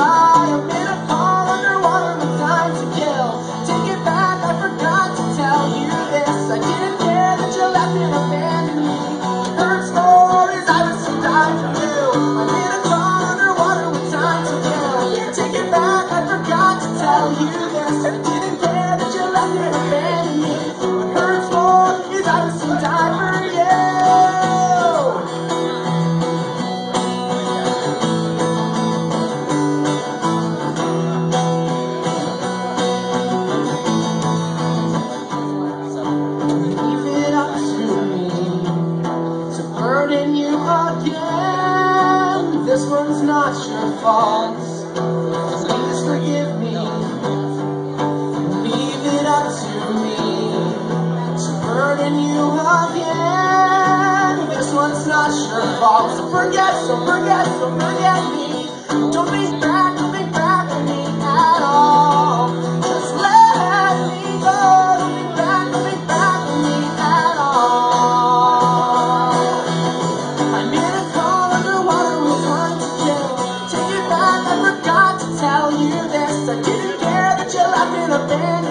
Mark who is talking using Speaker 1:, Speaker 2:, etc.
Speaker 1: cry. I'm in a car underwater with time to kill. Take it back, I forgot to tell you this. I didn't care that you left and abandoned me. Heard stories I was to die for you. I'm in a car underwater with time to kill. Take it back, I forgot to tell you this. I didn't care that you left and abandoned me. Heard stories I was to die for you. Burden you again. This one's not your fault. Please forgive me. Leave it up to me to burden you again. This one's not your fault. So forget me. Don't think back on me at all. Just let me go. Don't think back on me at all. I'm in a car underwater with time to kill. Take it back, I forgot to tell you this. I didn't care that you left and abandoned